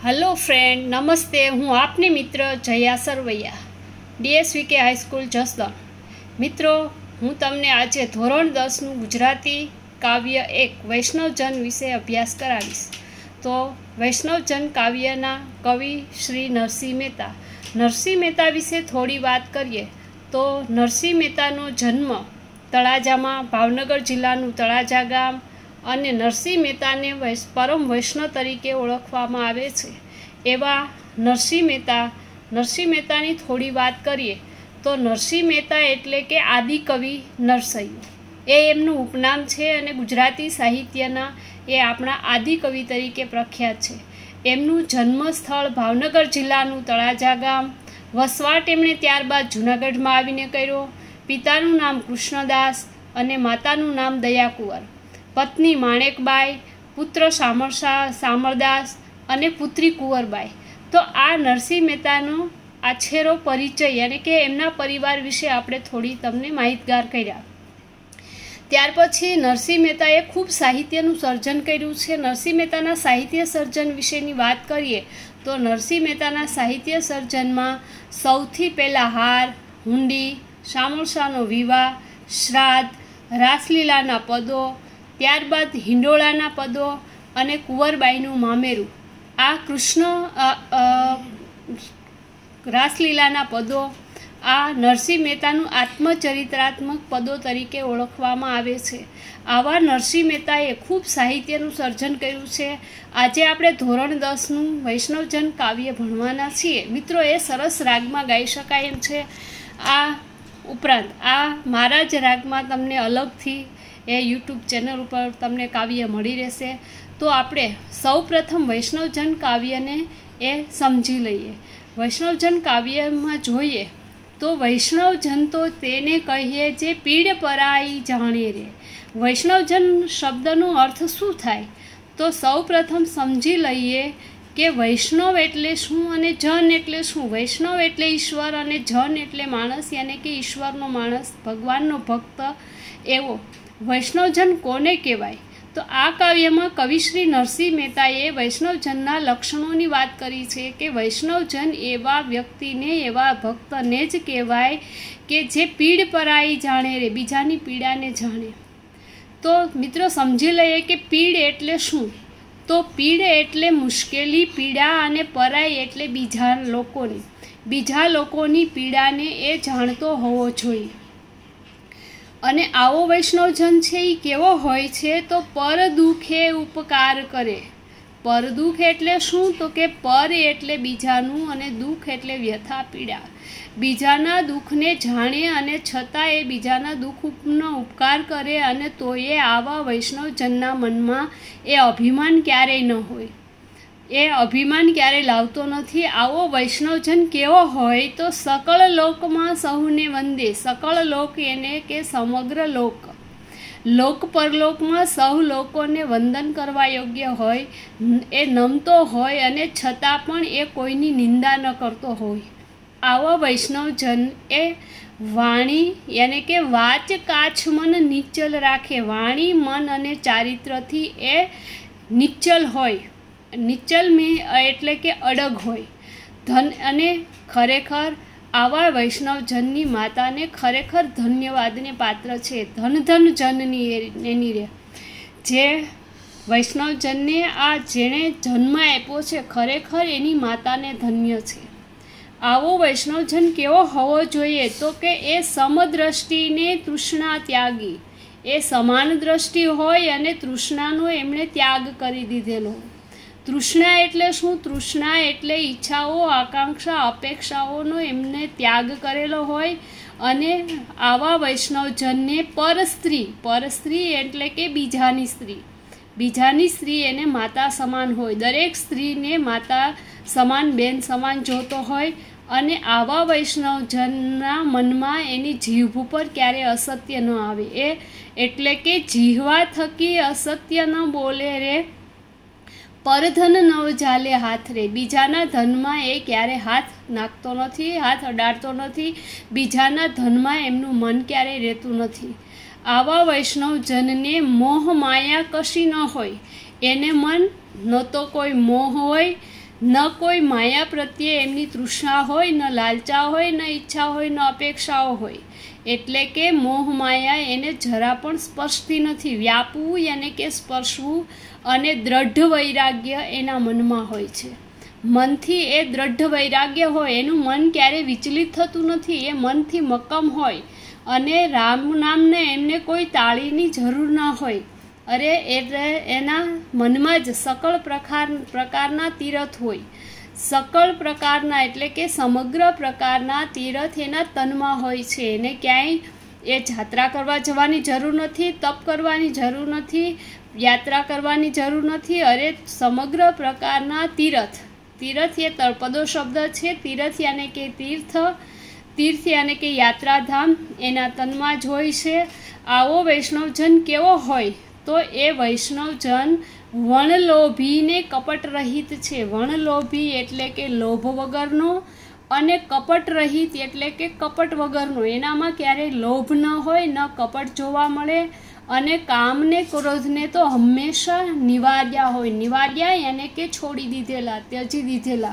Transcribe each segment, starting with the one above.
Hello friend, नमस्ते। हूँ आपनी मित्र जया सरवैया, DSVK हाईस्कूल जसदण। मित्रों, हूँ तमने आज धोरण 10 गुजराती काव्य 1 वैष्णवजन विषे अभ्यास करावीश। तो वैष्णवजन काव्यना कवि श्री नरसिंह मेहता विषे थोड़ी बात करिए तो नरसिंह मेहतानो जन्म तळाजामां भावनगर जिल्लानुं तळाजा गाम અને નરસિંહ મહેતાને પરમ વૈષ્ણવ તરીકે ઓળખવામાં આવે છે। એવા નરસિંહ મહેતાની થોડી વાત કરીએ તો નરસિંહ મહેતા એટલે કે આદિકવિ નરસૈયો એ એમનું ઉપનામ છે અને ગુજરાતી સાહિત્યના એ આપણા આદિકવિ તરીકે પ્રખ્યાત છે। એમનું જન્મસ્થળ ભાવનગર જિલ્લાનું તળાજા ગામ, વસવાટ એમણે ત્યારબાદ જૂનાગઢમાં આવીને કર્યો। પિતાનું નામ કૃષ્ણદાસ અને માતાનું નામ દયાકુંવર, पत्नी माणेकबाई, पुत्र सामरदास अने पुत्री कुंवरबाई। तो आ नरसिंह मेहतानो आछेरो परिचय यानी कि एमना परिवार विषे आपणे थोड़ी तमने माहितगार कर्या। त्यार पछी नरसिंह मेहताए खूब साहित्यनुं सर्जन कर्युं छे। नरसिंह मेहताना साहित्य सर्जन विशेनी वात करीए तो नरसिंह मेहताना साहित्य सर्जनमां सौथी पहेला हार, हुंडी, शामळशानो विवाह, श्राद्ध, रासलीलाना पदों, त्यारबाद हिंडोळाना पदों अने कुंवरबाईनुं मामेरुं, आ कृष्ण रासलीलाना पदों आ नरसिंह मेहतानुं आत्मचरित्रात्मक पदों तरीके ओळखवामां आवे छे। आवा नरसिंह मेहताए खूब साहित्यनुं सर्जन कर्युं छे। आजे आपणे धोरण 10 वैष्णवजन काव्य भणवाना छीए। मित्रों, ए सरस रागमां गाई शकाय एम छे। आ उपरांत आ मारा ज रागमां तमने अलगथी ए यूट्यूब चेनल पर तमने काव्य मळी रहेशे। तो आपणे सौ प्रथम वैष्णवजन काव्य ने ए समझी लईए। वैष्णवजन काव्य में जोईए तो वैष्णवजन तो तेने कहीए जे पीड़ पराई जाणे रे। वैष्णवजन शब्दनो अर्थ शुं थाय तो सौ प्रथम समझी लईए कि वैष्णव एटले शुं अने जन एटले शुं। वैष्णव एटले ईश्वर अने जन एटले माणस, यानी कि ईश्वरनो माणस, भगवाननो भक्त। एवो वैष्णवजन कोने कहेवाय तो आ काव्य में कवि श्री नरसिंह मेहताए वैष्णवजनना लक्षणों की बात करी है कि वैष्णवजन एवा व्यक्ति ने, एवा भक्त ने ज कहेवाय कि जे पीड़ पराई जाणे रे, बीजानी पीड़ा ने जाणे। तो मित्रों, समझी लईए कि पीड़ एटले शुं। तो पीड़ एटले मुश्केली, पीड़ा, अने पराई एटले बीजा लोकोनी पीड़ा ने ए जाणतो होवो जोईए। अने आवो वैष्णवजन छे ई केवो होय छे तो पर दुखे उपकार करे। पर दुख एटले शुं तो के पर एटले बीजानुं अने दुख एटले व्यथा, पीड़ा। बीजाना दुखने जाणे अने छतां ए बीजाना दुखनो उपकार करे अने तोय आवा वैष्णवजनना मनमा ए अभिमान क्यारेय न होय। ए अभिमान क्यारे लावतो नथी। आवो वैष्णवजन केवो होय तो सकल लोकमां सहुने वंदे। सकल लोक एने के समग्र लोक परलोकमां सौ लोकोने वंदन करवा योग्य होय, ए नमतो होय अने छतां पण ए कोईनी निंदा न करतो होय। आवो वैष्णवजन ए वाणी यानी के वाच काछ मन निश्चल राखे। वाणी, मन अने चारित्रथी ए निश्चल होय। निश्चल में एटले के अडग होय। धन अने खरेखर आवा वैष्णवजननी माताने खरेखर धन्यवादने पात्र छे। धन धन जननी एनी रे जे वैष्णवजनने आ जेणे जन्म आप्यो छे, खरेखर एनी माताने धन्य छे। आवो वैष्णवजन केवो होवो जोईए तो के ए समदृष्टिने तृष्णा त्यागी, ए समान दृष्टि होय अने तृष्णानो एमणे त्याग करी दीधेलो। तृष्णा एटले शुं? तृष्णा एटले ઈચ્છાઓ, આકાંક્ષા, અપેક્ષાઓનો એમને ત્યાગ કરેલો હોય। અને આવા વૈષ્ણવજનને પરસ્ત્રી એટલે કે બીજાની સ્ત્રી એને માતા સમાન હોય। દરેક સ્ત્રીને માતા સમાન, બેન સમાન જોતો હોય। અને આવા વૈષ્ણવજનના મનમાં એની જીભ ઉપર ક્યારે અસત્ય ન આવે। એ એટલે કે જીહવા થકી અસત્ય ન બોલે રે। परधन नव जाले हाथ रे। बीजाना धनमा ए क्यारे हाथ नाखतो नथी, हाथ अडाड़तो नथी। बीजाना धनमा एमनुं मन क्यारे रहेतुं नथी। आवा वैष्णवजनने मोह माया कशी न होय। एने मन न तो कोई मोह होय ન કોઈ માયા પ્રત્યે એમની તૃષ્ણા હોય, ન લાલચા હોય, ન ઈચ્છા હોય, ન અપેક્ષાઓ હોય. એટલે કે મોહ માયા એને જરા પણ સ્પર્શતી નથી. વ્યાપવું યાને કે સ્પર્શવું, અને દ્રઢ વૈરાગ્ય એના મનમાં હોય છે. મનથી એ દ્રઢ વૈરાગ્ય હોય, એનું મન ક્યારેય વિચલિત થતું નથી. એ મનથી મક્કમ હોય, અને રામ નામને એમને કોઈ તાળીની જરૂર ના હોય. અરે એટલે એના મનમાં જ સકળ પ્રકારના તીરથ હોય. સકળ પ્રકારના એટલે કે સમગ્ર પ્રકારના તીરથ એના તનમાં હોય છે. એને ક્યાંય એ જાત્રા કરવા જવાની જરૂર નથી, તપ કરવાની જરૂર નથી, યાત્રા કરવાની જરૂર નથી. અરે સમગ્ર પ્રકારના તીરથ, તીરથ એ તળપદો શબ્દ છે. તીરથ યાને કે તીર્થ, તીર્થ યાને કે યાત્રાધામ એના તનમાં જ હોય છે. આવો વૈષ્ણવજન કેવો હોય? તો એ વૈષ્ણવજન વણલોભીને કપટ રહિત છે. વણલોભી એટલે કે લોભ વગરનો, અને કપટ રહિત એટલે કે કપટ વગરનો. એનામાં ક્યારેય લોભ ન હોય, ન કપટ જોવા મળે, અને કામને ક્રોધને તો હંમેશા નિવાર્યા હોય. નિવાર્યા યાને કે છોડી દીધેલા, ત્યજી દીધેલા.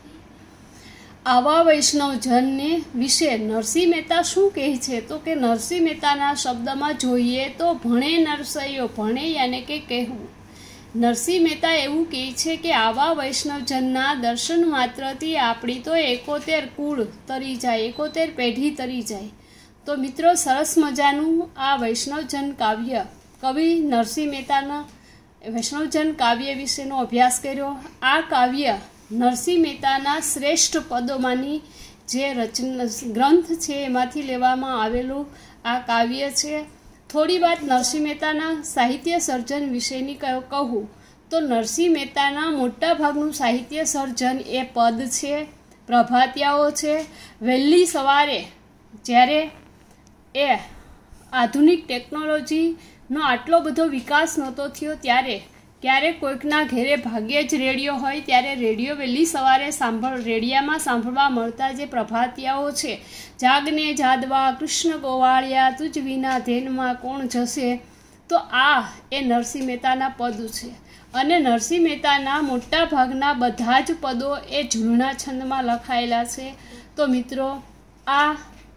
આવા વૈષ્ણવજનને વિશે નરસિંહ મહેતા શું કહે છે? તો કે નરસિંહ મહેતાના શબ્દમાં જોઈએ તો ભણે નરસૈયો, ભણે યાને કે કહેવું. નરસિંહ મહેતા એવું કહે છે કે આવા વૈષ્ણવજનના દર્શન માત્રથી આપણી તો 71 કુળ તરી જાય, 71 પેઢી તરી જાય. તો મિત્રો, સરસ મજાનું આ વૈષ્ણવજન કાવ્ય, કવિ નરસિંહ મહેતાના વૈષ્ણવજન કાવ્ય વિશેનો અભ્યાસ કર્યો. આ કાવ્ય નરસિંહ મહેતાના શ્રેષ્ઠ પદોમાંની જે ગ્રંથ છે એમાંથી લેવામાં આવેલું આ કાવ્ય છે. થોડી વાત નરસિંહ મહેતાના સાહિત્ય સર્જન વિશેની કહું તો નરસિંહ મહેતાના મોટા ભાગનું સાહિત્ય સર્જન એ પદ છે, પ્રભાતિયાઓ છે. વહેલી સવારે જ્યારે એ આધુનિક ટેકનોલોજીનો આટલો બધો વિકાસ નહોતો થયો, ત્યારે ક્યારેક કોઈકના ઘેરે ભાગ્યે જ રેડિયો હોય, ત્યારે રેડિયો વહેલી સવારે રેડિયામાં સાંભળવા મળતા જે પ્રભાતિયાઓ છે, જાગને જાદવા કૃષ્ણ ગોવાળિયા તુજ વિના ધેનમાં કોણ જશે. તો આ એ નરસિંહ મહેતાના પદ છે. અને નરસિંહ મહેતાના મોટા ભાગના બધા જ પદો એ ઝૂલણા છંદમાં લખાયેલા છે. તો મિત્રો, આ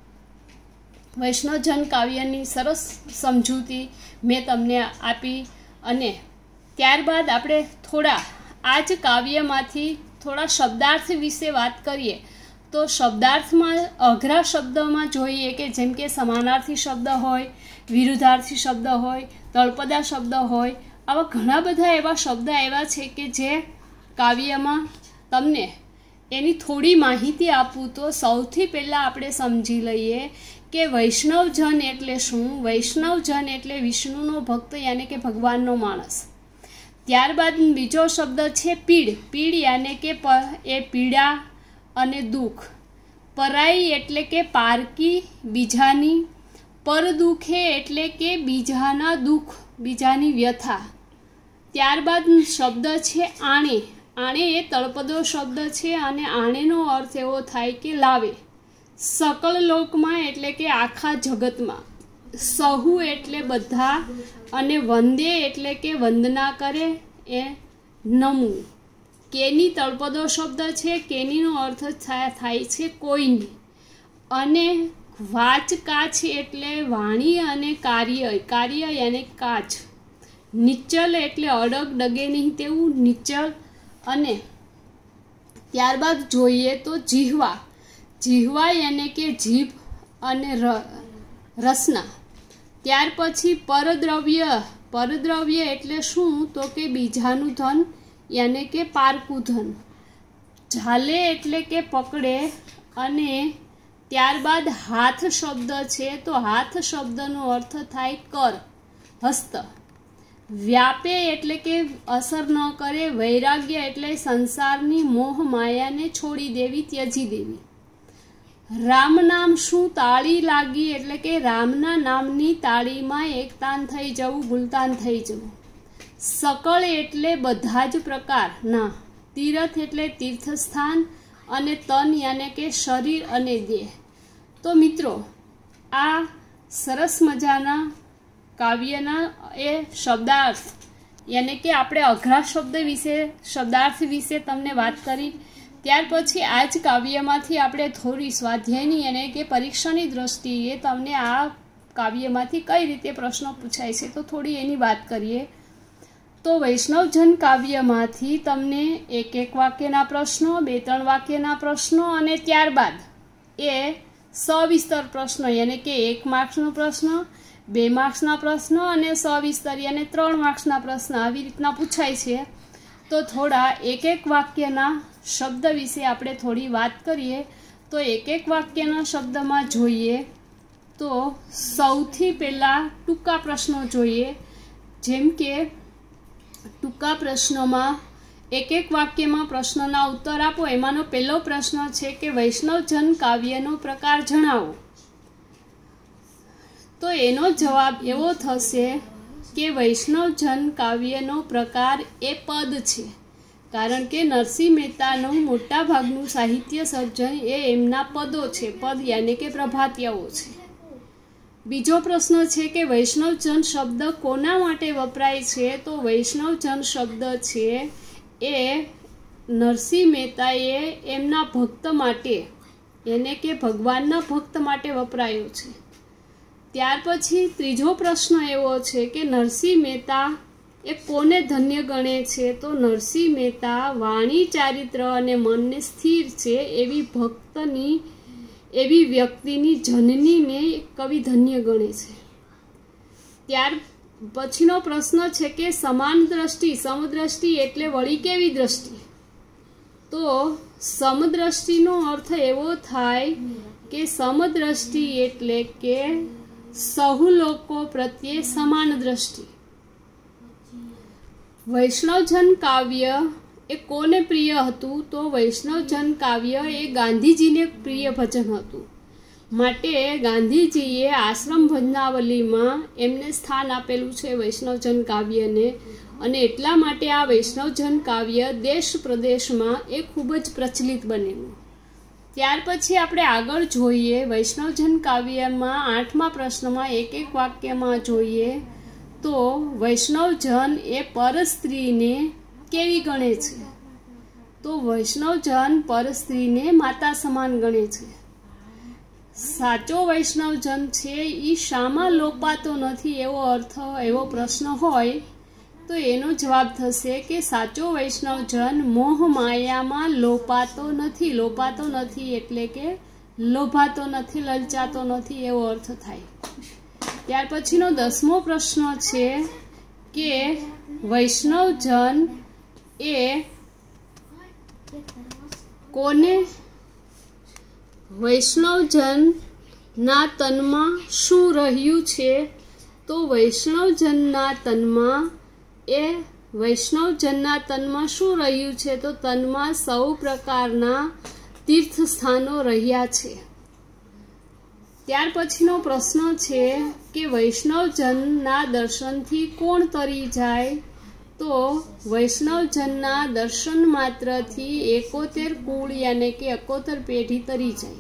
વૈષ્ણવજન કાવ્યની સરસ સમજૂતી મેં તમને આપી. અને ત્યારબાદ આપણે થોડા આ જ કાવ્યમાંથી થોડા શબ્દાર્થ વિશે વાત કરીએ. તો શબ્દાર્થમાં અઘરા શબ્દમાં જોઈએ કે જેમ કે સમાનાર્થી શબ્દ હોય, વિરુદ્ધાર્થી શબ્દ હોય, તળપદા શબ્દ હોય. આવા ઘણા બધા એવા શબ્દ આવ્યા છે કે જે કાવ્યમાં તમને એની થોડી માહિતી આપું તો સૌથી પહેલાં આપણે સમજી લઈએ કે વૈષ્ણવજન એટલે શું. વૈષ્ણવજન એટલે વિષ્ણુનો ભક્ત યાને કે ભગવાનનો માણસ. ત્યારબાદ બીજો શબ્દ છે પીડ. પીડ યાને કે એ પીડા અને દુઃખ. પરાઈ એટલે કે પારકી, બીજાની. પર દુઃખે એટલે કે બીજાના દુઃખ, બીજાની વ્યથા. ત્યારબાદ શબ્દ છે આણે. આણે એ તળપદો શબ્દ છે, અને આણેનો અર્થ એવો થાય કે લાવે. સકળ લોકમાં એટલે કે આખા જગતમાં. સહુ એટલે બધા, અને વંદે એટલે કે વંદના કરે, એ નમવું. કેની તળપદો શબ્દ છે. કેનીનો અર્થ થાય છે કોઈની. અને વાચ કાચ એટલે વાણી, અને કાર્ય, કાર્ય યાને કાચ. નિશ્ચલ એટલે અડગ, ડગે નહીં તેવું, નિશ્ચલ. અને ત્યારબાદ જોઈએ તો જીહવા. જીહવા યાને કે જીભ અને રસના. ત્યાર પછી પરદ્રવ્ય. પરદ્રવ્ય એટલે શું? તો કે બીજાનું ધન યાને કે પારકું ધન. ઝાલે એટલે કે પકડે. અને ત્યારબાદ હાથ શબ્દ છે. તો હાથ શબ્દનો અર્થ થાય કર, હસ્ત. વ્યાપે એટલે કે અસર ન કરે. વૈરાગ્ય એટલે સંસારની મોહ માયાને છોડી દેવી, ત્યજી દેવી. રામ નામ શું તાળી લાગી એટલે કે રામના નામની તાળીમાં એકતાન થઈ જવું, ગુલતાન થઈ જવું. સકળ એટલે બધા જ પ્રકારના. તીરથ એટલે તીર્થસ્થાન. અને તન યાને કે શરીર અને દેહ. તો મિત્રો, આ સરસ મજાના કાવ્યના એ શબ્દાર્થ यानी कि આપણે અઘરા શબ્દ વિશે શબ્દાર્થ વિશે તમને વાત કરી। ત્યાર પછી આ જ કાવ્યમાંથી આપણે થોડી સ્વાધ્યાયની અને કે પરીક્ષાની દ્રષ્ટિએ તમને આ કાવ્યમાંથી કઈ રીતે પ્રશ્નો પૂછાય છે તો થોડી એની વાત કરીએ। તો વૈષ્ણવજન કાવ્યમાંથી તમને એક એક વાક્યના પ્રશ્નો, 2-3 વાક્યના પ્રશ્નો અને ત્યારબાદ એ સવિસ્તર પ્રશ્નો यानी કે 1 માર્ક્સનો પ્રશ્ન, 2 માર્ક્સના પ્રશ્નો અને સવિસ્તર यानी 3 માર્ક્સના પ્રશ્ન આવી રીતના પૂછાય છે। તો થોડા એક એક વાક્યના શબ્દ વિશે આપણે થોડી વાત કરીએ। તો એક એક વાક્યના શબ્દમાં જોઈએ તો સૌથી પહેલા ટૂંકા પ્રશ્નો જોઈએ। જેમ કે ટૂંકા પ્રશ્નોમાં એક એક વાક્યમાં પ્રશ્નના ઉત્તર આપો। એમાંનો પહેલો પ્રશ્ન છે કે વૈષ્ણવજન કાવ્યનો પ્રકાર જણાવો। તો એનો જવાબ એવો થશે કે વૈષ્ણવજન કાવ્યનો પ્રકાર એ પદ છે, કારણ કે નરસિંહ મહેતાનું મોટા ભાગનું સાહિત્ય સર્જન એ એમના પદો છે। પદ યાની કે પ્રભાતિયાઓ છે। બીજો પ્રશ્ન છે કે વૈષ્ણવજન શબ્દ કોના માટે વપરાય છે? તો વૈષ્ણવજન શબ્દ છે એ નરસિંહ મહેતાએ એમના ભક્ત માટે એને કે ભગવાનના ભક્ત માટે વપરાયો છે। ત્યાર પછી ત્રીજો પ્રશ્ન એવો છે કે નરસિંહ મહેતા એ કોને ધન્ય ગણે છે? તો નરસિંહ મહેતા વાણી, ચારિત્ર અને મનને સ્થિર છે એવી ભક્તની એવી વ્યક્તિની જનનીને કવિ ધન્ય ગણે છે। ત્યાર પછીનો પ્રશ્ન છે કે સમાન દ્રષ્ટિ, સમદ્રષ્ટિ એટલે વળી કેવી દ્રષ્ટિ? તો સમદ્રષ્ટિનો અર્થ એવો થાય કે સમદ્રષ્ટિ એટલે કે સહુ લોકો પ્રત્યે સમાન દ્રષ્ટિ। વૈષ્ણવજન કાવ્ય એ કોને પ્રિય હતું? તો વૈષ્ણવજન કાવ્ય એ ગાંધીજીને પ્રિય ભજન હતું, માટે ગાંધીજીએ આશ્રમ ભજનાવલીમાં એમને સ્થાન આપેલું છે વૈષ્ણવજન કાવ્યને, અને એટલા માટે આ વૈષ્ણવજન કાવ્ય દેશ પ્રદેશમાં એ ખૂબ જ પ્રચલિત બનેલું। ત્યાર પછી આપણે આગળ જોઈએ વૈષ્ણવજન કાવ્યમાં 8મા પ્રશ્નમાં એક એક વાક્યમાં જોઈએ તો વૈષ્ણવજન એ પરસ્ત્રીને કેવી ગણે છે? તો વૈષ્ણવજન પરસ્ત્રીને માતા સમાન ગણે છે। સાચો વૈષ્ણવજન છે એ શામાં લોપાતો નથી એવો અર્થ એવો પ્રશ્ન હોય તો એનો જવાબ થશે કે સાચો વૈષ્ણવજન મોહ માયામાં લોપાતો નથી। લોપાતો નથી એટલે કે લોભાતો નથી, લલચાતો નથી એવો અર્થ થાય। ત્યાર પછીનો 10મો પ્રશ્ન છે કે વૈષ્ણવજન એ કોને વૈષ્ણવજનના તનમાં શું રહ્યું છે? તો વૈષ્ણવજનના તનમાં શું રહ્યું છે? તો તનમાં સૌ પ્રકારના તીર્થ સ્થાનો રહ્યા છે। ત્યાર પછીનો પ્રશ્ન છે કે વૈષ્ણવજનના દર્શનથી કોણ તરી જાય? તો વૈષ્ણવજનના દર્શન માત્રથી 71 કુળ યાને કે 71 પેઢી તરી જાય।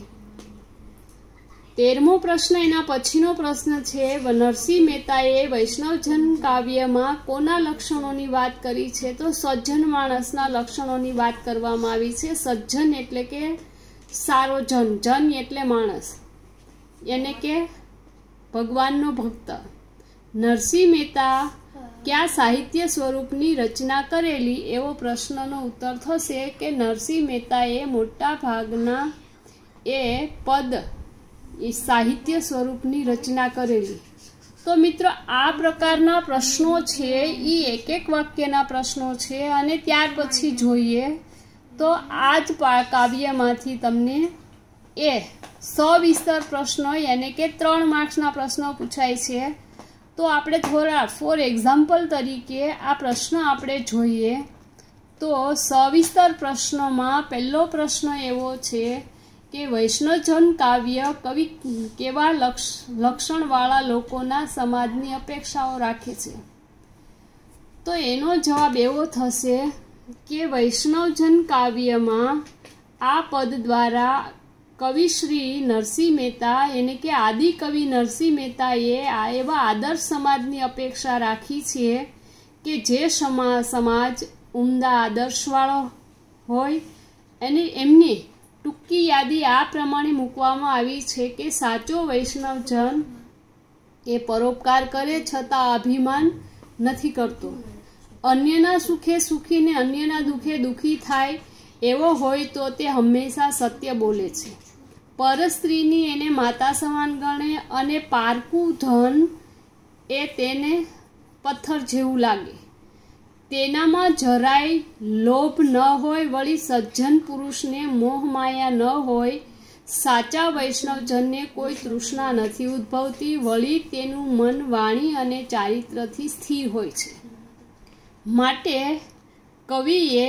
13મો પ્રશ્ન એના પછીનો પ્રશ્ન છે નરસિંહ મહેતાએ વૈષ્ણવજન કાવ્યમાં કોના લક્ષણોની વાત કરી છે? તો સજ્જન માણસના લક્ષણોની વાત કરવામાં આવી છે। સજ્જન એટલે કે સારો જન, જન એટલે માણસ એને કે ભગવાનનો ભક્ત। નરસિંહ મહેતા કયા સાહિત્ય સ્વરૂપની રચના કરેલી? એવો પ્રશ્નનો ઉત્તર થશે કે નરસિંહ મહેતાએ મોટા ભાગના એ પદ એ સાહિત્ય સ્વરૂપની રચના કરેલી। તો મિત્રો આ પ્રકારના પ્રશ્નો છે એ એક એક વાક્યના પ્રશ્નો છે, અને ત્યાર પછી જોઈએ તો આ જ કાવ્યમાંથી તમને એ સવિસ્તર પ્રશ્નો યાની કે 3 માર્ક્સના પ્રશ્નો પૂછાય છે। તો આપણે થોડા ફોર એક્ઝામ્પલ તરીકે આ પ્રશ્ન આપણે જોઈએ તો સવિસ્તર પ્રશ્નોમાં પહેલો પ્રશ્ન એવો છે કે વૈષ્ણવજન કાવ્ય કવિ કેવા લક્ષણવાળા લોકોના સમાજની અપેક્ષાઓ રાખે છે? તો એનો જવાબ એવો થશે કે વૈષ્ણવજન કાવ્યમાં આ પદ દ્વારા કવિ શ્રી નરસિંહ મહેતા એને કે આદિ કવિ નરસિંહ મહેતાએ આ એવા આદર્શ સમાજની અપેક્ષા રાખી છે કે જે સમાજ ઉમદા આદર્શવાળો હોય અને એમની ટૂંકી યાદી આ પ્રમાણે મૂકવામાં આવી છે કે સાચો વૈષ્ણવજન એ પરોપકાર કરે છતાં અભિમાન નથી કરતો, અન્યના સુખે સુખી ને અન્યના દુઃખે દુઃખી થાય એવો હોય તો તે હંમેશા સત્ય બોલે છે, પરસ્ત્રીની એને માતા સમાન ગણે અને પારકું ધન એ તેને પથ્થર જેવું લાગે, તેનામાં જરાય લોભ ન હોય, વળી સજ્જન પુરુષને મોહ માયા ન હોય, સાચા વૈષ્ણવજનને કોઈ તૃષ્ણા નથી ઉદ્ભવતી, વળી તેનું મન વાણી અને ચારિત્રથી સ્થિર હોય છે। માટે કવિએ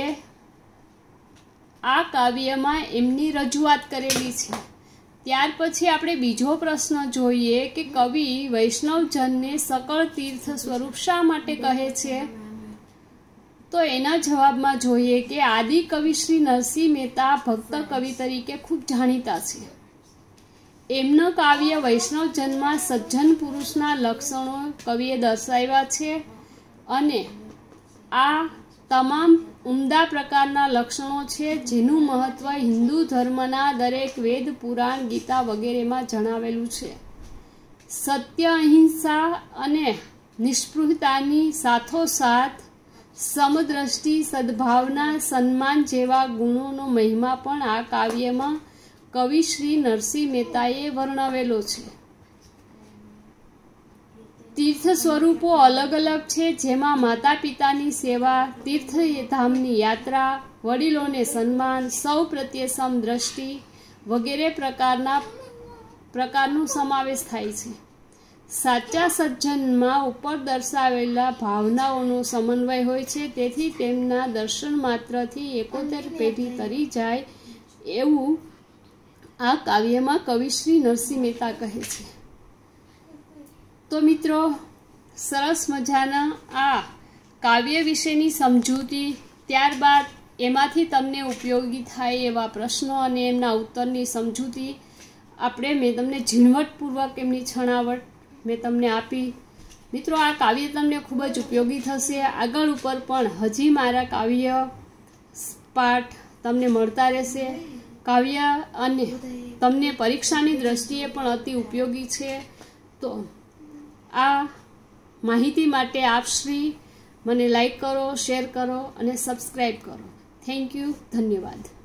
આ કાવ્યમાં એમની રજૂઆત કરેલી છે। ત્યાર પછી આપણે બીજો પ્રશ્ન જોઈએ કે કવિ વૈષ્ણવજનને સકળ તીર્થ સ્વરૂપ શા માટે કહે છે? તો એના જવાબમાં જોઈએ કે આદિ કવિ શ્રી નરસિંહ મહેતા ભક્ત કવિ તરીકે ખૂબ જાણીતા છે। એમનું કાવ્ય વૈષ્ણવજનમાં સજ્જન પુરુષના લક્ષણો કવિએ દર્શાવ્યા છે અને આ તમામ ઉમદા પ્રકારના લક્ષણો છે જેનું મહત્વ હિન્દુ ધર્મના દરેક વેદ, પુરાણ, ગીતા વગેરેમાં જણાવેલું છે। સત્ય, અહિંસા અને નિષ્પૃહતાની સાથોસાથ સમદ્રષ્ટિ, સદભાવના, સન્માન જેવા ગુણોનો મહિમા પણ આ કાવ્યમાં કવિ શ્રી નરસિંહ મહેતાએ વર્ણવેલો છે। તીર્થ સ્વરૂપો અલગ અલગ છે, જેમાં માતા પિતાની સેવા, તીર્થધામની યાત્રા, વડીલોને સન્માન, સૌ પ્રત્યે સમદ્રષ્ટિ વગેરે પ્રકારનો સમાવેશ થાય છે। સાચા સજ્જનમાં ઉપર દર્શાવેલા ભાવનાઓનો સમન્વય હોય છે, તેથી તેમના દર્શન માત્રથી 71 પેઢી તરી જાય એવું આ કાવ્યમાં કવિ શ્રી નરસિંહ મહેતા કહે છે। તો મિત્રો, સરસ મજાના આ કાવ્ય વિશેની સમજૂતી, ત્યારબાદ એમાંથી તમને ઉપયોગી થાય એવા પ્રશ્નો અને એમના ઉત્તરની સમજૂતી મેં તમને ઝીણવટપૂર્વક એમની છણાવટ મેં તમને આપી। મિત્રો, આ કાવ્ય તમને ખૂબ જ ઉપયોગી થશે। આગળ ઉપર પણ હજી મારા કાવ્ય પાઠ તમને મળતા રહેશે। કાવ્ય અને તમને પરીક્ષાની દ્રષ્ટિએ પણ અતિ ઉપયોગી છે। તો આ માહિતી માટે આપ શ્રી મને લાઈક કરો, શેર કરો અને સબસ્ક્રાઈબ કરો। થેન્ક યુ, ધન્યવાદ।